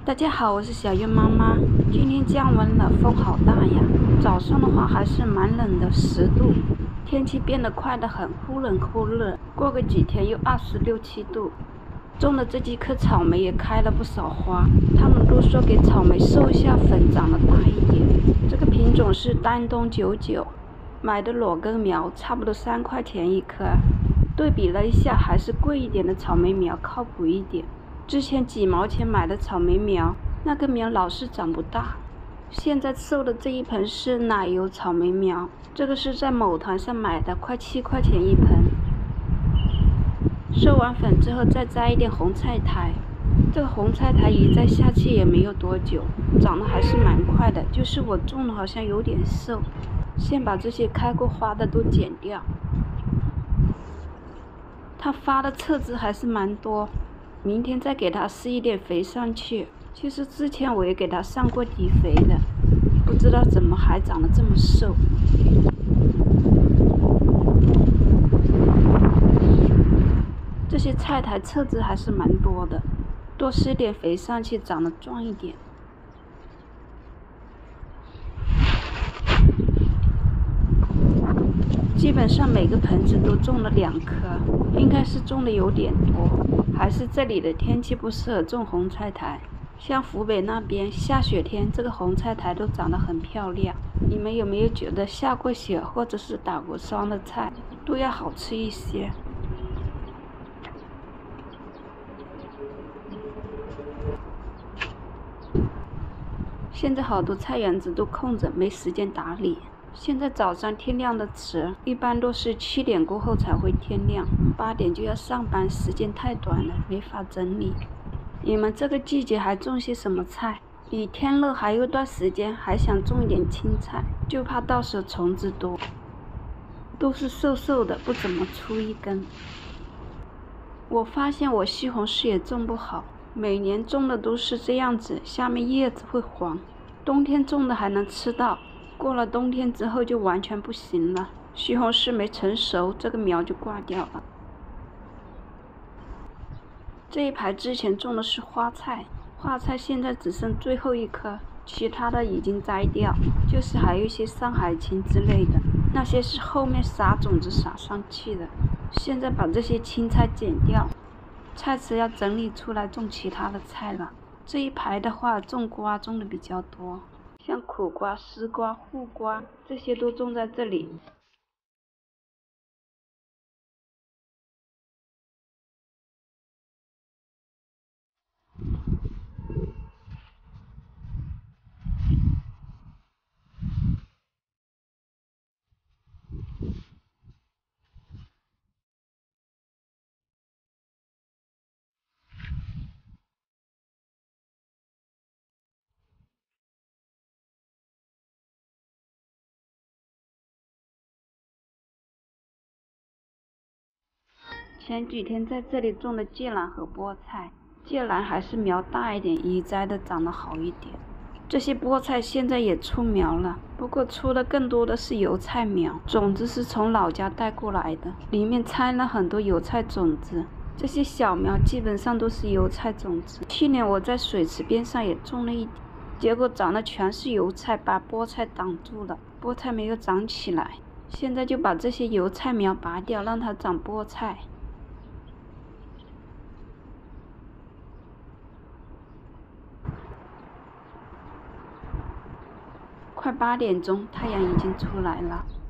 大家好，我是小月妈妈。今天降温了，风好大呀。早上的话还是蛮冷的，10度。天气变得快得很，忽冷忽热。过个几天又26、7度。种的这几棵草莓也开了不少花，他们都说给草莓授一下粉，长得大一点。这个品种是丹东99，买的裸根苗，差不多3块钱一颗。对比了一下，还是贵一点的草莓苗靠谱一点。之前几毛钱买的草莓苗，那个苗老是长不大。现在授的这一盆是奶油草莓苗，这个是在某团上买的，快7块钱一盆。授完粉之后再摘一点红菜苔，这个红菜苔移栽下去也没有多久，长得还是蛮快的，就是我种的好像有点瘦。先把这些开过花的都剪掉。它发的册子还是蛮多，明天再给它施一点肥上去。其实之前我也给它上过底肥的，不知道怎么还长得这么瘦。这些菜苔册子还是蛮多的，多施点肥上去，长得壮一点。基本上每个盆子都种了2颗，应该是种的有点多，还是这里的天气不适合种红菜苔。像湖北那边下雪天，这个红菜苔都长得很漂亮。你们有没有觉得下过雪或者是打过霜的菜都要好吃一些？现在好多菜园子都空着，没时间打理。现在早上天亮的迟，一般都是7点过后才会天亮，8点就要上班，时间太短了，没法整理。你们这个季节还种些什么菜？离天热还有段时间，还想种一点青菜，就怕到时候虫子多。都是瘦瘦的，不怎么出一根。我发现我西红柿也种不好，每年种的都是这样子，下面叶子会黄。冬天种的还能吃到，过了冬天之后就完全不行了。西红柿没成熟，这个苗就挂掉了。这一排之前种的是花菜，花菜现在只剩最后一颗，其他的已经摘掉，就是还有一些上海青之类的，那些是后面撒种子撒上去的。现在把这些青菜剪掉，菜池要整理出来种其他的菜了。这一排的话，种瓜种的比较多，像苦瓜、丝瓜、护瓜这些都种在这里。前几天在这里种的芥蓝和菠菜，芥蓝还是苗大一点，移栽的长得好一点。这些菠菜现在也出苗了，不过出的更多的是油菜苗，种子是从老家带过来的，里面掺了很多油菜种子。这些小苗基本上都是油菜种子。去年我在水池边上也种了一点，结果长的全是油菜，把菠菜挡住了，菠菜没有长起来。现在就把这些油菜苗拔掉，让它长菠菜。快8点钟，太阳已经出来了。